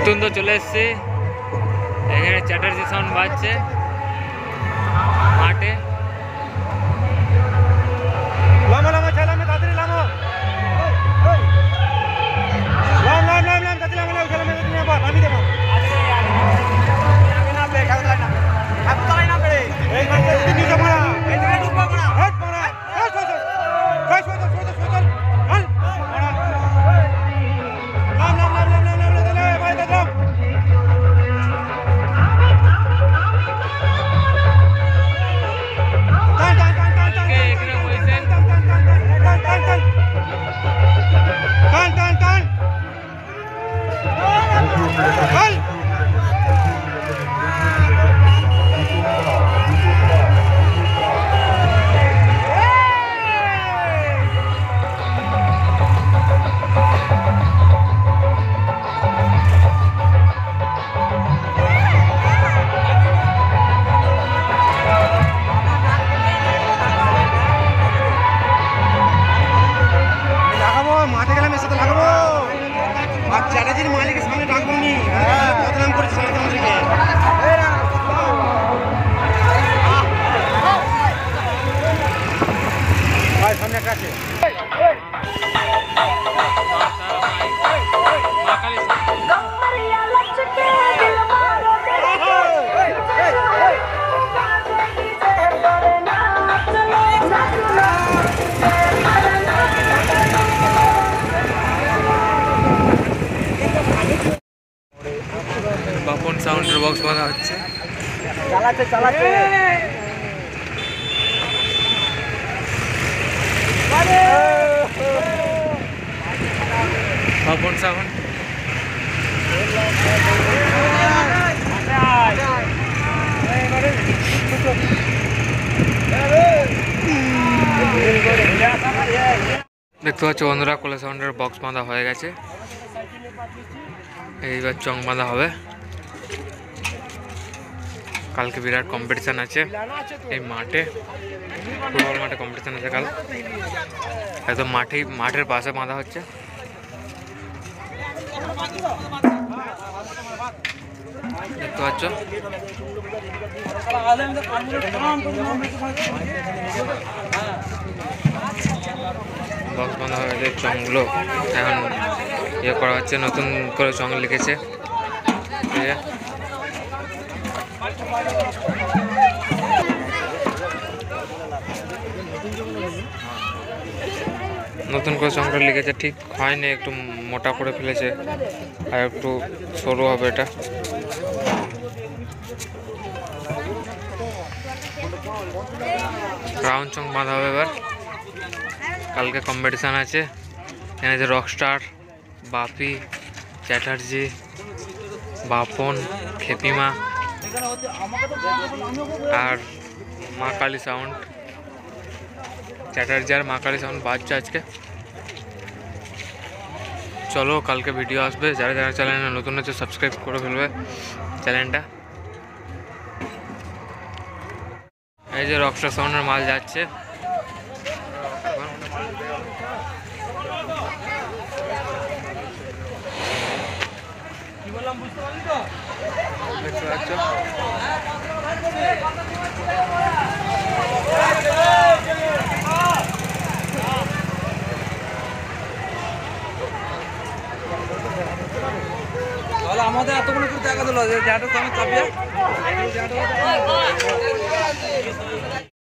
নতুন তো চলে এসছে, এখানে চ্যাটার্জি সাউন্ড বাজছে মাঠে। চ্যাটার্জির মালিকের সামনে ডাকবো নি, বদনাম করেছে সমাজকে। সামনে একটা আছে। বাপন সাউন্ডের বক্স বাঁধা হচ্ছে। বাপন সাউন্ড দেখতে পাচ্ছ বন্ধুরা, কোলা সাউন্ডের বক্স বাঁধা হয়ে গেছে, এইবার চং বাঁধা হবে। কালকে বিরাট কম্পিটিশান আছে এই মাঠে, ফুটবল মাঠে কম্পিটিশান আছে কাল, একদম মাঠের পাশে বাঁধা হচ্ছে। দেখতে পাচ্ছ বক্স বাঁধা হয়ে গেছে, চংগুলো এখন ইয়ে করা হচ্ছে, নতুন করে চং লিখেছে। নতুন করে সংখ্যা লিখেছে, ঠিক হয়নি, একটু মোটা করে ফেলেছে আর একটু সরু হবে এটা। রাউন্ড চং বাঁধা হবে এবার, কালকে কম্পিটিশান আছে। এখানে আছে রকস্টার, বাপি, চ্যাটার্জি, বাপন, খেপিমা আর মা কালী সাউন্ড। চ্যাটার্জি আর মা কালী সাউন্ড বাজছে আজকে। চলো কালকে ভিডিও আসবে, যারা যারা চ্যানেলে নতুন আছে সাবস্ক্রাইব করে ফেলবে চ্যানেলটা। এই যে রকস্টার সাউন্ডের মাল যাচ্ছে। দেখতে পাচ্ছ আমাদের এতগুলো দেখা দিল যে চাপিয়ে